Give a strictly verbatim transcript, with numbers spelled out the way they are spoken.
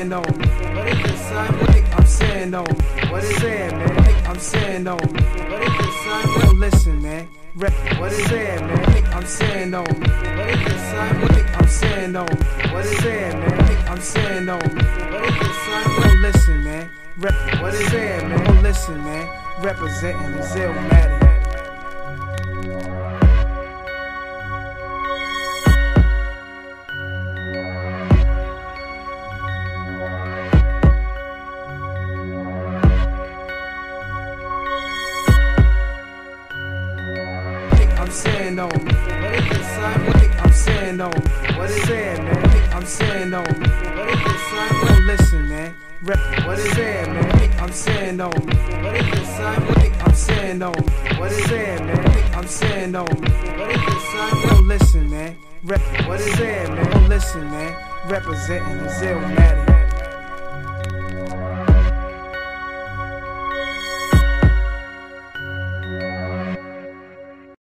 saying on me? What is it, son? What think I'm saying on me? What is it, man? Think I'm saying on me? What is it, son? Yo, listen, man. Rep, what is it, man? Think I'm saying on me? What is it, son? What think I'm saying on me? What is it, man? Think I'm saying on me? What is it, son? Yo, listen, man. Rep, what is it, man? Yo, listen, man. Representing the Zillmatic. I'm saying on me. What is it, son? What think I'm saying on me? What is it, man? Think I'm saying on me? What is it, son? Yo, listen, man. Rep, what is it, man? Think I'm saying on me? What is it, son? What think I'm saying on me? What is it, man? Think I'm saying on me? What is it, son? Yo, listen, man. Rep, what is it, man? Yo, listen, man. Representing the Zillmatic.